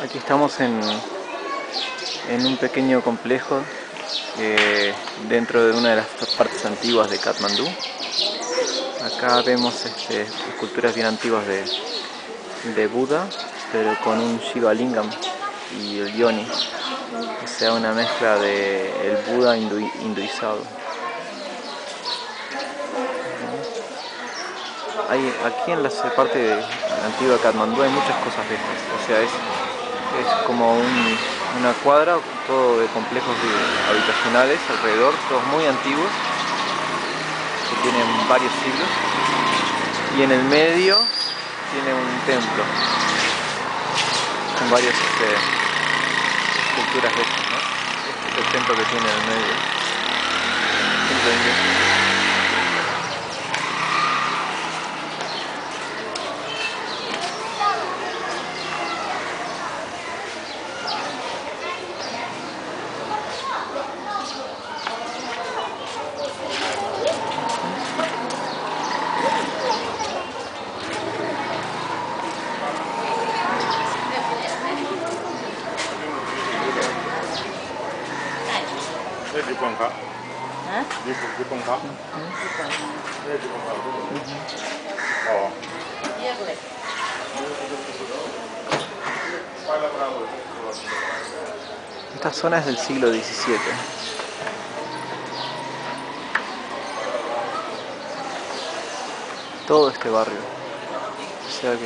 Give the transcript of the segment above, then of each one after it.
Aquí estamos en un pequeño complejo dentro de una de las partes antiguas de Katmandú. Acá vemos esculturas bien antiguas de Buda, pero con un Shiva Lingam y el Yoni, o sea, una mezcla de el Buda hinduizado. Aquí en la parte antigua de Katmandú hay muchas cosas de estas, o sea, es como una cuadra, todo de complejos habitacionales alrededor, todos muy antiguos, que tienen varios siglos, y en el medio tiene un templo con varias esculturas de estas, ¿no? Este es el templo que tiene en el medio. Esta zona es del siglo XVII. Todo este barrio. O sea que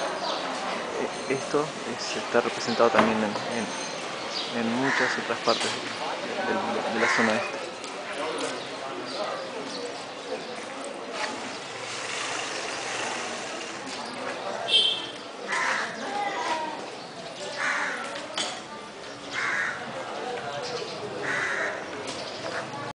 esto está representado también en muchas otras partes de la zona esta.